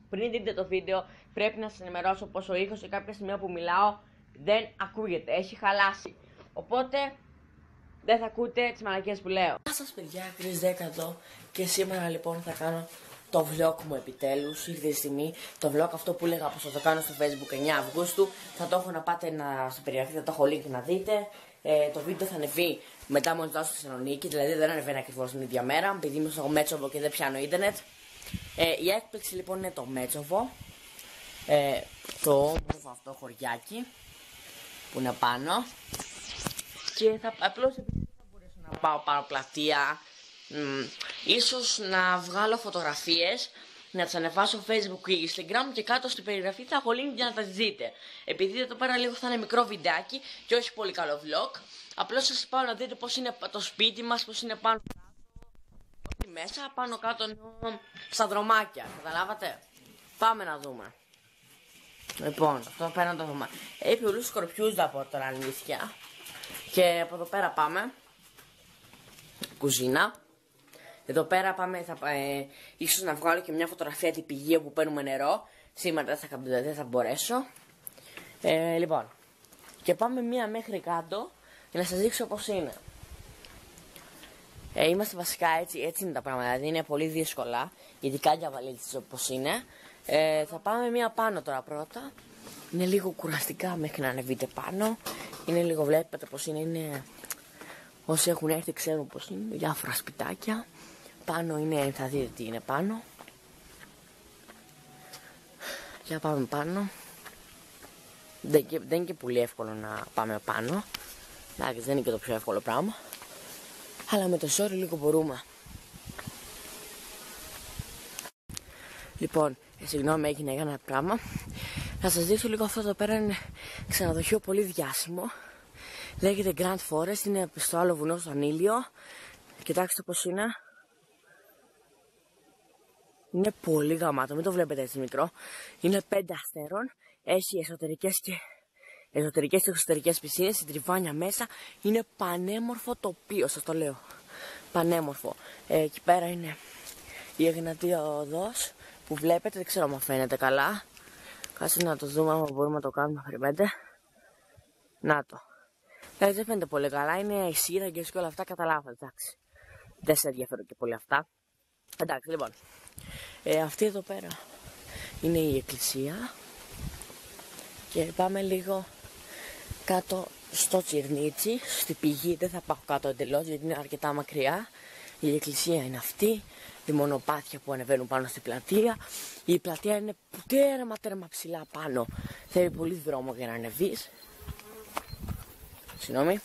πριν δείτε το βίντεο, πρέπει να σας ενημερώσω πως ο ήχος σε κάποια σημεία που μιλάω δεν ακούγεται, έχει χαλάσει. Οπότε δεν θα ακούτε τις μαλακίες που λέω. Γεια σας παιδιά, Chris 10 εδώ και σήμερα λοιπόν θα κάνω το vlog μου επιτέλους. Ήρθε η στιγμή, το vlog αυτό που έλεγα πως θα το κάνω στο Facebook 9 Αυγούστου. Θα το έχω να πάτε στο περιγραφή, θα το έχω link να δείτε. Το βίντεο θα ανεβεί μετά μόλις δώσω στη Θεσσαλονίκη, δηλαδή δεν ανεβαίνει ακριβώς την ίδια μέρα, επειδή είμαι στο Μέτσοβο και δεν πιάνω ίντερνετ. Η έκπληξη λοιπόν είναι το Μέτσοβο, το όμορφο αυτό χωριάκι που είναι πάνω. Και απλώς επειδή δεν θα μπορέσω να πάω πάνω πλατεία, ίσως να βγάλω φωτογραφίες, να τις ανεβάσω Facebook ή Instagram και κάτω στην περιγραφή θα έχω link για να τα δείτε. Επειδή εδώ πέρα λίγο θα είναι μικρό βιντεάκι και όχι πολύ καλό vlog, απλώς σας πάω να δείτε πώς είναι το σπίτι μας, πώς είναι πάνω κάτω, όχι μέσα, πάνω κάτω εννοώ στα δρομάκια, καταλάβατε. Πάμε να δούμε. Λοιπόν, αυτό πέρα να το δούμε. Έχει πολλούς σκορπιούς θα πω τώρα αλήθεια. Και από εδώ πέρα πάμε κουζίνα. Εδώ πέρα πάμε, ίσως να βγάλω και μια φωτογραφία την πηγή που παίρνουμε νερό. Σήμερα δεν θα μπορέσω. Λοιπόν, και πάμε μία μέχρι κάτω για να σας δείξω πώς είναι. Είμαστε βασικά έτσι είναι τα πράγματα, δηλαδή είναι πολύ δύσκολα, ειδικά για βαλίτσες όπως είναι. Θα πάμε μία πάνω τώρα πρώτα. Είναι λίγο κουραστικά μέχρι να ανεβείτε πάνω. Είναι λίγο, βλέπετε πως είναι, όσοι έχουν έρθει ξέρουν πως είναι, διάφορα σπιτάκια. Πάνω είναι, θα δείτε τι είναι πάνω. Για πάμε πάνω. Δεν είναι και πολύ εύκολο να πάμε πάνω. Εντάξει, δεν είναι και το πιο εύκολο πράγμα. Αλλά με το ζόρι λίγο μπορούμε. Λοιπόν, συγγνώμη έγινε για ένα πράγμα. Να σας δείξω λίγο αυτό εδώ πέρα, είναι ξενοδοχείο πολύ διάσημο. Λέγεται Grand Forest, είναι στο άλλο βουνό στον Ήλιο. Κοιτάξτε πως είναι. Είναι πολύ γαμάτο, μην το βλέπετε έτσι μικρό. Είναι 5 αστέρων, έχει εσωτερικές και εξωτερικές πισίνες, συντριβάνια μέσα. Είναι πανέμορφο τοπίο, σας το λέω. Πανέμορφο. Εκεί πέρα είναι η Εγνατία Οδός που βλέπετε, δεν ξέρω αν φαίνεται καλά. Κάτσε να το δούμε, άμα μπορούμε να το κάνουμε, περιμένετε. Να το. Εντάξει, δεν φαίνεται πολύ καλά, είναι η σύραγγες και όλα αυτά, καταλάβατε, εντάξει. Δεν σε ενδιαφέρουν και πολύ αυτά. Εντάξει, λοιπόν. Αυτή εδώ πέρα είναι η εκκλησία. Και πάμε λίγο κάτω στο Τσιρνίτσι, στη πηγή. Δεν θα πάω κάτω εντελώς γιατί είναι αρκετά μακριά. Η εκκλησία είναι αυτή. Οι μονοπάτια που ανεβαίνουν πάνω στην πλατεία. Η πλατεία είναι τέρμα ψηλά πάνω. Θέλει πολύ δρόμο για να ανεβείς. Συγγνώμη.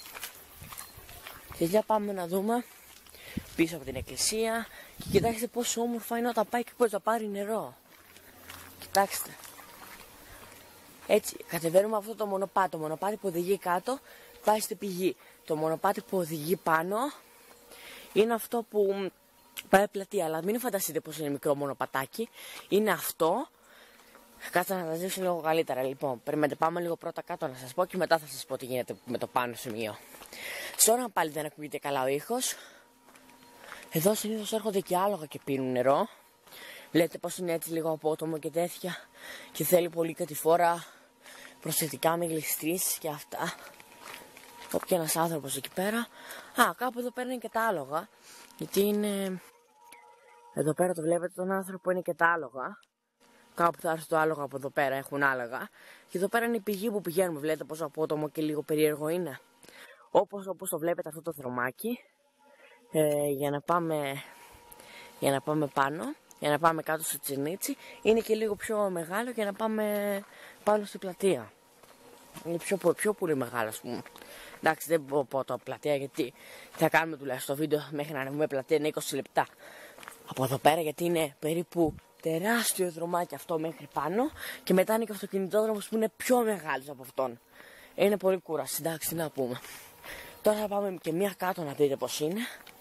Και για πάμε να δούμε πίσω από την εκκλησία. Και κοιτάξτε πόσο όμορφα είναι όταν πάει και πώς θα πάρει νερό. Κοιτάξτε. Έτσι, κατεβαίνουμε αυτό το μονοπάτι. Το μονοπάτι που οδηγεί κάτω πάει στην πηγή. Το μονοπάτι που οδηγεί πάνω είναι αυτό που πάει πλατεία. Αλλά μην φανταστείτε πως είναι μικρό μονοπατάκι. Είναι αυτό. Κάτσε να σας δείξω λίγο καλύτερα. Λοιπόν, περιμένετε, πάμε λίγο πρώτα κάτω να σας πω και μετά θα σας πω τι γίνεται με το πάνω σημείο. Σε ώρα πάλι δεν ακούγεται καλά ο ήχος. Εδώ συνήθως έρχονται και άλογα και πίνουν νερό. Λέτε πως είναι έτσι λίγο απότομο και τέτοια. Και θέλει πολύ κατηφόρα προσθετικά με γλιστρήσεις και αυτά. Όποιο ένας άνθρωπος εκεί πέρα. Α, κάπου εδώ πέρα είναι και τα άλογα. Γιατί είναι... Εδώ πέρα το βλέπετε τον άνθρωπο, είναι και τα άλογα. Κάπου θα έρθει το άλογο από εδώ πέρα, έχουν άλογα. Και εδώ πέρα είναι η πηγή που πηγαίνουμε. Βλέπετε πόσο απότομο και λίγο περίεργο είναι. Όπως το βλέπετε αυτό το δρομάκι. Για να πάμε πάνω. Για να πάμε κάτω στο Τσιρνίτσι. Είναι και λίγο πιο μεγάλο για να πάμε πάνω στην πλατεία. Είναι πιο πολύ μεγάλο, ας πούμε. Εντάξει, δεν μπορώ πω το πλατεία γιατί θα κάνουμε τουλάχιστον το βίντεο μέχρι να ανεβούμε πλατεία είναι 20 λεπτά. Από εδώ πέρα γιατί είναι περίπου τεράστιο δρομάκι αυτό μέχρι πάνω. Και μετά είναι και ο αυτοκινητόδρομος που είναι πιο μεγάλος από αυτόν. Είναι πολύ κούραση, εντάξει, τι να πούμε. Τώρα θα πάμε και μία κάτω να δείτε πως είναι.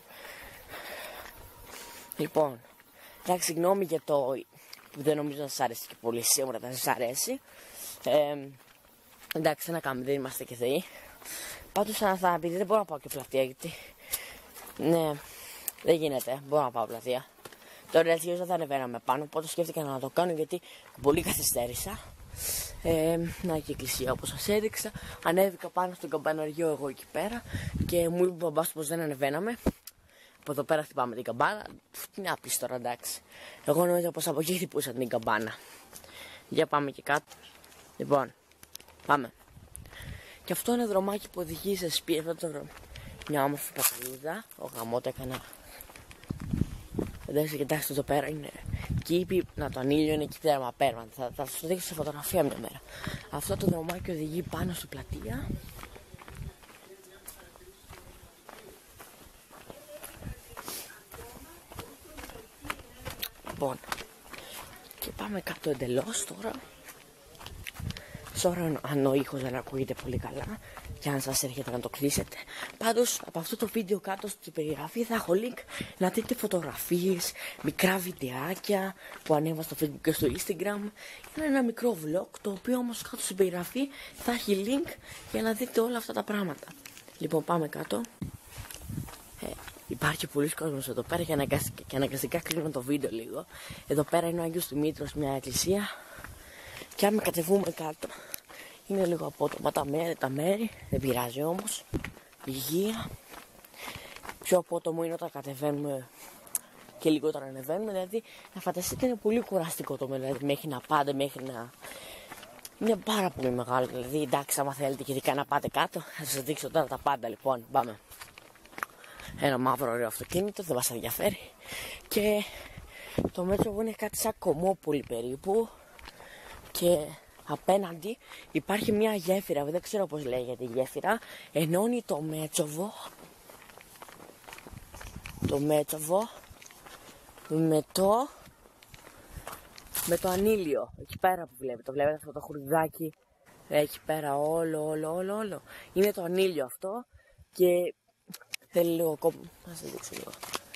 Λοιπόν, εντάξει, συγγνώμη για το που δεν νομίζω να σας αρέσει και πολύ, σίγουρα θα σας αρέσει. Εντάξει, να κάνουμε, δεν είμαστε και θεοί. Πάντως θα πει, δεν μπορώ να πάω και πλατεία γιατί... Ναι, δεν γίνεται, μπορώ να πάω πλατεία. Τώρα έτσι δεν θα ανεβαίναμε πάνω, οπότε σκέφτηκα να το κάνω γιατί πολύ καθυστέρησα. Να και η εκκλησία όπως σας έδειξα. Ανέβηκα πάνω στον καμπαναριό εγώ εκεί πέρα και μου είπε ο μπαμπάς πως δεν ανεβαίναμε. Από εδώ πέρα χτυπάμε την καμπάνα. Τι να πεις τώρα, εντάξει. Εγώ νόμιζα πως από εκεί χτυπούσα την καμπάνα. Για πάμε και κάτω. Λοιπόν, πάμε. Και αυτό είναι δρομάκι που οδηγεί σε σπίτι. Μια όμορφη παταλούδα. Ο γαμότο έκανα. Εντάξει, κοιτάξτε εδώ πέρα είναι. Κήπη, να το ανήλιο είναι εκεί πέρα πέρμα. Θα σας το δείξω σε φωτογραφία μια μέρα. Αυτό το δρομάκι οδηγεί πάνω στην πλατεία. Λοιπόν, και πάμε κάτω εντελώς τώρα. Σωρά αν ο ήχος δεν ακούγεται πολύ καλά και αν σας έρχεται να το κλείσετε. Πάντως από αυτό το βίντεο κάτω στην περιγραφή θα έχω link να δείτε φωτογραφίες, μικρά βιντεάκια που ανέβασα στο Facebook και στο Instagram. Είναι ένα μικρό vlog το οποίο όμως κάτω στην περιγραφή θα έχει link για να δείτε όλα αυτά τα πράγματα. Λοιπόν, πάμε κάτω. Υπάρχει πολλοί κόσμος εδώ πέρα και αναγκαστικά κλείνω το βίντεο λίγο. Εδώ πέρα είναι ο Άγιος Δημήτρος, μια εκκλησία. Και άμα κατεβούμε κάτω, είναι λίγο απότομα τα μέρη, δεν πειράζει όμως. Υγεία. Πιο απότομο είναι όταν κατεβαίνουμε και λιγότερο ανεβαίνουμε. Δηλαδή, να φανταστείτε, είναι πολύ κουραστικό το μέρο. Δηλαδή, μέχρι να πάτε, μέχρι να. Είναι πάρα πολύ μεγάλο. Δηλαδή, εντάξει, άμα θέλετε και ειδικά να πάτε κάτω, θα σας δείξω τώρα τα πάντα. Λοιπόν, πάμε. Ένα μαύρο ωραίο αυτοκίνητο, δεν μας ενδιαφέρει. Και το Μέτσοβο είναι κάτι σαν Κομμόπολη περίπου. Και απέναντι υπάρχει μια γέφυρα, δεν ξέρω πώς λέγεται η γέφυρα. Ενώνει το Μέτσοβο με το Ανήλιο. Εκεί πέρα που βλέπετε, το βλέπετε αυτό το χουρδάκι. Εκεί πέρα όλο. Είναι το Ανήλιο αυτό και θέλει λίγο κόπο. Να σας δείξω λίγο.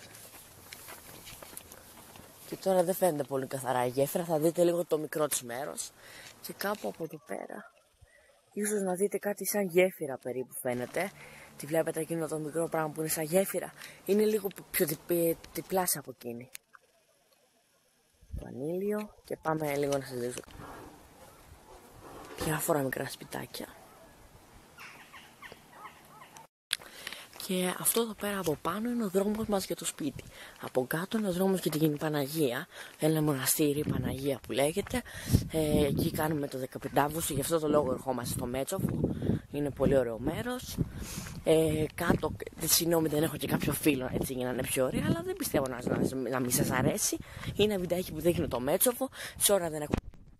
Και τώρα δεν φαίνεται πολύ καθαρά η γέφυρα, θα δείτε λίγο το μικρό της μέρος. Και κάπου από εδώ πέρα, ίσως να δείτε κάτι σαν γέφυρα περίπου φαίνεται. Τη βλέπετε εκείνο το μικρό πράγμα που είναι σαν γέφυρα. Είναι λίγο πιο διπλάς από εκείνη. Το Ανήλιο και πάμε λίγο να σας δείξω. Διάφορα μικρά σπιτάκια. Και αυτό εδώ πέρα από πάνω είναι ο δρόμος μας για το σπίτι. Από κάτω είναι ο δρόμος για την Παναγία. Ένα μοναστήρι Παναγία που λέγεται. Εκεί κάνουμε το 15 Αύγουστο, γι' αυτό το λόγο ερχόμαστε στο Μέτσοβο. Είναι πολύ ωραίο μέρος. Κάτω, συγγνώμη, δεν έχω και κάποιο φίλο έτσι για να είναι πιο ωραία, αλλά δεν πιστεύω να μην σας αρέσει. Είναι ένα βιντεάκι που δείχνει το Μέτσοβο. Τώρα δεν έχω.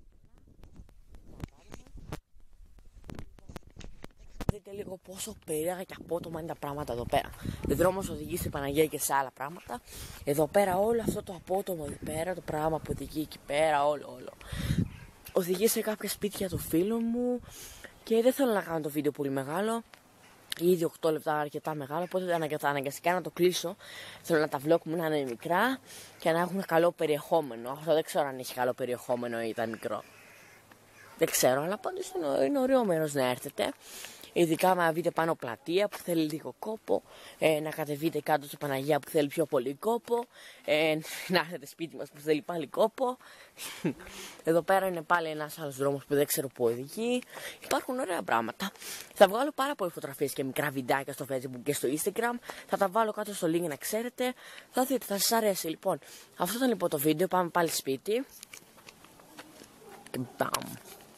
Δείτε λίγο πόσο περίεργα και απότομα είναι τα πράγματα εδώ πέρα. Ο δρόμος οδηγεί στην Παναγία και σε άλλα πράγματα. Εδώ πέρα όλο αυτό το απότομο εδώ πέρα, το πράγμα που οδηγεί εκεί πέρα, όλο. Οδηγεί σε κάποια σπίτια του φίλου μου και δεν θέλω να κάνω το βίντεο πολύ μεγάλο. Ήδη 8 λεπτά αρκετά μεγάλο, οπότε αναγκαστικά να το κλείσω. Θέλω να τα vlog μου να είναι μικρά και να έχουν καλό περιεχόμενο. Αυτό δεν ξέρω αν έχει καλό περιεχόμενο ή ήταν μικρό. Δεν ξέρω, αλλά πάντως είναι ωραίο μέρος να έρθετε. Ειδικά να βγείτε πάνω πλατεία που θέλει λίγο κόπο, να κατεβείτε κάτω στην Παναγία που θέλει πιο πολύ κόπο, να έρθετε σπίτι μας που θέλει πάλι κόπο. Εδώ πέρα είναι πάλι ένας άλλος δρόμος που δεν ξέρω που οδηγεί. Υπάρχουν ωραία πράγματα. Θα βγάλω πάρα πολλές φωτογραφίες και μικρά βιντεάκια στο Facebook και στο Instagram. Θα τα βάλω κάτω στο link να ξέρετε. Θα δείτε, θα σας αρέσει. Λοιπόν, αυτό ήταν λοιπόν το βίντεο. Πάμε πάλι σπίτι. Και μπαμ.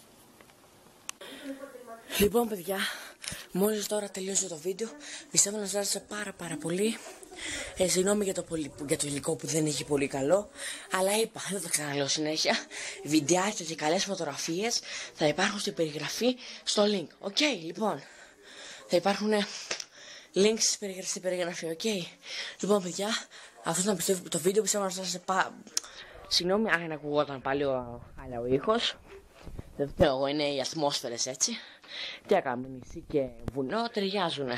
Λοιπόν παιδιά, μόλις τώρα τελείωσε το βίντεο, πιστεύω να σας άρεσε πάρα πολύ. Συγγνώμη για το υλικό που δεν έχει πολύ καλό, αλλά είπα, δεν θα το ξαναλέω συνέχεια. Βιντεάκια και καλές φωτογραφίες θα υπάρχουν στην περιγραφή στο link. Οκ, λοιπόν, θα υπάρχουν links στην περιγραφή, οκ. Λοιπόν παιδιά, αυτό ήταν το βίντεο, πιστεύω να σας άρεσε Συγγνώμη αν ακουγόταν πάλι ο ήχος. Δεν ξέρω εγώ, είναι οι ατμόσφαιρες έτσι. Τι έκαμε, νησί και βουνό ταιριάζουνε.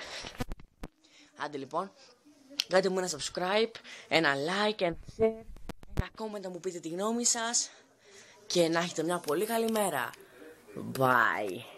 Άντε λοιπόν, κάντε μου ένα subscribe, ένα like, ένα share, ένα comment να μου πείτε τη γνώμη σας και να έχετε μια πολύ καλή μέρα. Bye.